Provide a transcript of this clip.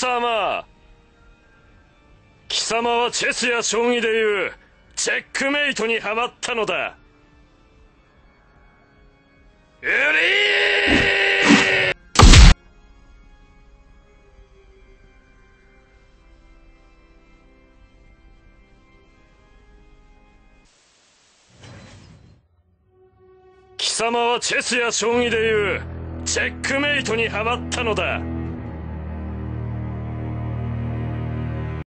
様。貴様はチェスや将棋でいうチェックメイトにはまったのだ。ウリー！貴様はチェスや将棋でいうチェックメイトにはまったのだ。